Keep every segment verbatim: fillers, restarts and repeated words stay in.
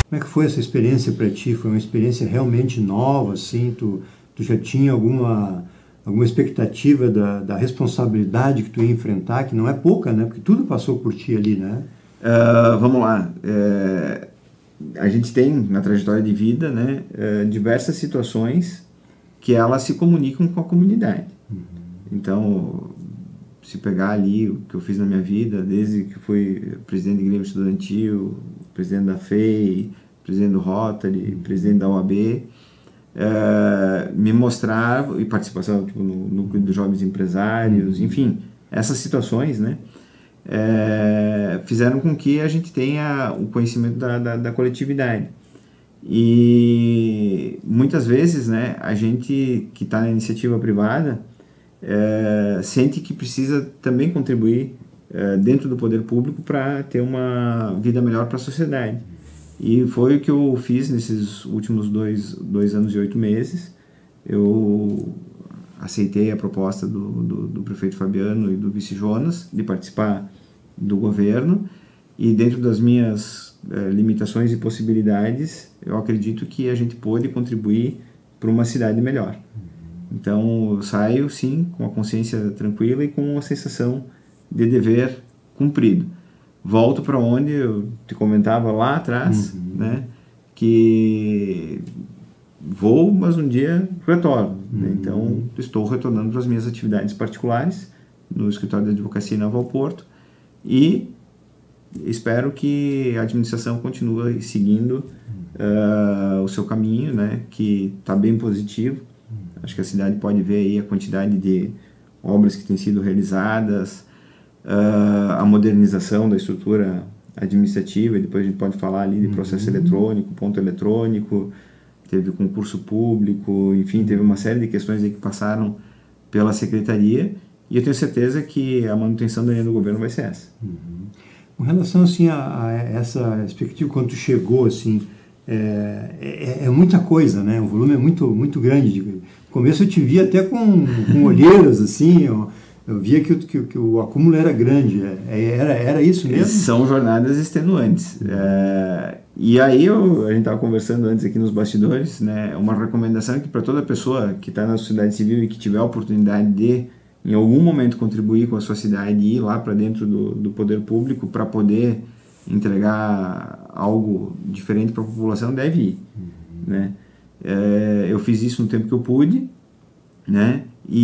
Como é que foi essa experiência para ti? Foi uma experiência realmente nova, assim? Tu, tu já tinha alguma, alguma expectativa da, da responsabilidade que tu ia enfrentar, que não é pouca, né? Porque tudo passou por ti ali, né? Uh, vamos lá. É, a gente tem na trajetória de vida, né, é, diversas situações que elas se comunicam com a comunidade. Uhum. Então, se pegar ali o que eu fiz na minha vida, desde que fui presidente de Grêmio Estudantil, presidente da F E I, presidente do Rotary, uhum. presidente da O A B, é, me mostrar, e participação tipo, no núcleo dos jovens empresários, uhum. enfim, essas situações, né, É, fizeram com que a gente tenha o conhecimento da, da, da coletividade. E muitas vezes, né, a gente que está na iniciativa privada é, sente que precisa também contribuir é, dentro do poder público para ter uma vida melhor para a sociedade. E foi o que eu fiz nesses últimos dois, dois anos e oito meses. Eu aceitei a proposta do, do, do prefeito Fabiano e do vice Jonas de participar do governo, e dentro das minhas eh, limitações e possibilidades, eu acredito que a gente pôde contribuir para uma cidade melhor. Então eu saio sim com a consciência tranquila e com a sensação de dever cumprido. Volto para onde eu te comentava lá atrás, uhum. né, que vou, mas um dia retorno. Uhum. Né? Então estou retornando para as minhas atividades particulares no escritório de advocacia em Nova Porto, e espero que a administração continue seguindo uh, o seu caminho, né, que está bem positivo. Acho que a cidade pode ver aí a quantidade de obras que têm sido realizadas, uh, a modernização da estrutura administrativa, e depois a gente pode falar ali de processo uhum. eletrônico, ponto eletrônico, teve concurso público, enfim, teve uma série de questões aí que passaram pela secretaria. E eu tenho certeza que a manutenção da linha do governo vai ser essa. Uhum. Com relação assim, a, a essa perspectiva, quando tu chegou, assim, é, é, é muita coisa, né? O volume é muito, muito grande. No começo eu te via até com, com olheiras, assim, eu, eu via que, que, que o acúmulo era grande. É, era, era isso mesmo? São jornadas extenuantes. É, e aí eu, a gente estava conversando antes aqui nos bastidores, né? Uma recomendação é que para toda pessoa que está na sociedade civil e que tiver a oportunidade de em algum momento contribuir com a sua cidade e ir lá para dentro do, do poder público para poder entregar algo diferente para a população, deve ir. Uhum. Né? É, eu fiz isso no tempo que eu pude, né?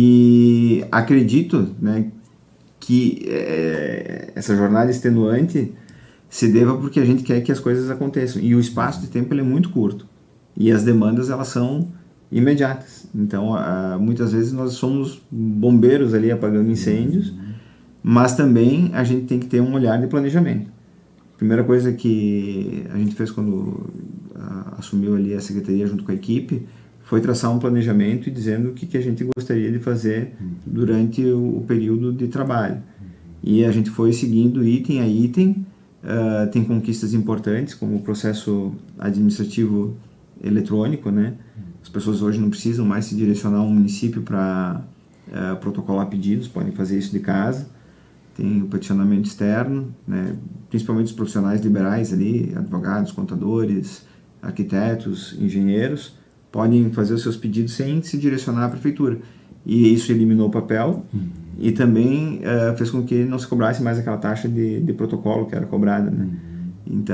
E acredito, né, que é, essa jornada extenuante se deva porque a gente quer que as coisas aconteçam. E o espaço de tempo ele é muito curto. E as demandas elas são imediatas. Então, uh, muitas vezes nós somos bombeiros ali apagando incêndios, uhum. mas também a gente tem que ter um olhar de planejamento. A primeira coisa que a gente fez quando uh, assumiu ali a secretaria junto com a equipe foi traçar um planejamento e dizendo o que, que a gente gostaria de fazer uhum. durante o, o período de trabalho. Uhum. E a gente foi seguindo item a item. Uh, tem conquistas importantes, como o processo administrativo eletrônico, né? As pessoas hoje não precisam mais se direcionar a um município para uh, protocolar pedidos, podem fazer isso de casa. Tem o peticionamento externo, né? Principalmente os profissionais liberais ali, advogados, contadores, arquitetos, engenheiros, podem fazer os seus pedidos sem se direcionar à prefeitura. E isso eliminou o papel uhum. e também uh, fez com que não se cobrasse mais aquela taxa de, de protocolo que era cobrada, né? Uhum.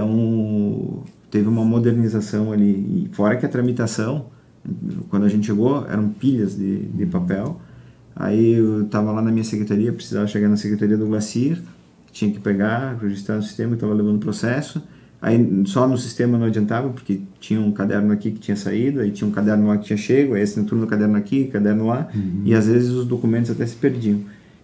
Então, teve uma modernização ali. E fora que a tramitação, quando a gente chegou, eram pilhas de, de papel. Aí eu estava lá na minha secretaria, precisava chegar na secretaria do Glacir, tinha que pegar, registrar no sistema, estava levando o processo. Aí só no sistema não adiantava, porque tinha um caderno aqui que tinha saído, aí tinha um caderno lá que tinha chego, aí assinatura no caderno aqui, caderno lá, uhum. e às vezes os documentos até se perdiam.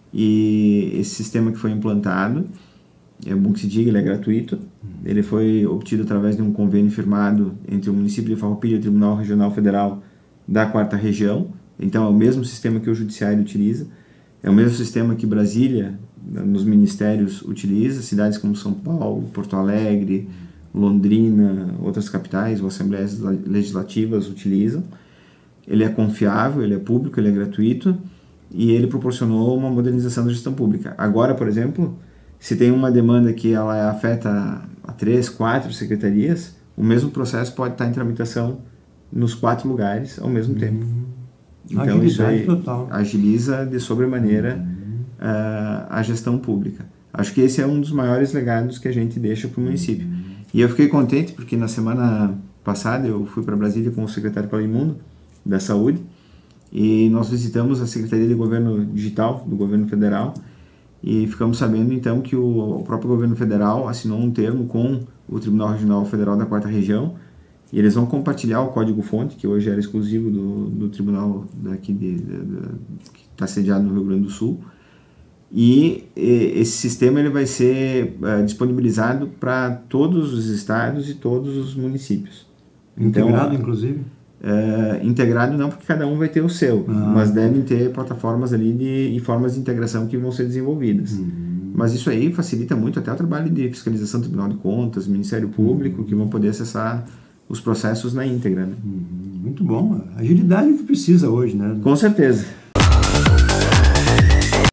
E esse sistema que foi implantado, é bom que se diga, ele é gratuito, uhum. ele foi obtido através de um convênio firmado entre o município de Farroupilha e o Tribunal Regional Federal da quarta Região. Então é o mesmo sistema que o Judiciário utiliza, é o mesmo sistema que Brasília, nos ministérios, utiliza, cidades como São Paulo, Porto Alegre, Londrina, outras capitais ou assembleias legislativas utilizam. Ele é confiável, ele é público, ele é gratuito e ele proporcionou uma modernização da gestão pública. Agora, por exemplo, se tem uma demanda que ela afeta a três, quatro secretarias, o mesmo processo pode estar em tramitação nos quatro lugares ao mesmo uhum. tempo. Então Agilidade isso aí total. agiliza de sobremaneira uhum. uh, a gestão pública. Acho que esse é um dos maiores legados que a gente deixa para o município. Uhum. E eu fiquei contente porque na semana passada eu fui para Brasília com o secretário Paulo Imundo da Saúde e nós visitamos a Secretaria de Governo Digital do Governo Federal e ficamos sabendo então que o, o próprio Governo Federal assinou um termo com o Tribunal Regional Federal da Quarta Região e eles vão compartilhar o código-fonte, que hoje era exclusivo do, do Tribunal daqui de, de, de, que está sediado no Rio Grande do Sul. E, e esse sistema ele vai ser uh, disponibilizado para todos os estados e todos os municípios. Integrado, então, inclusive? Uh, integrado não, porque cada um vai ter o seu, ah, mas devem ter plataformas ali de, e formas de integração que vão ser desenvolvidas. Uhum. Mas isso aí facilita muito até o trabalho de fiscalização do Tribunal de Contas, Ministério Público, uhum. que vão poder acessar os processos na íntegra. Né? Uhum. Muito bom. A agilidade que precisa hoje, né? Com certeza.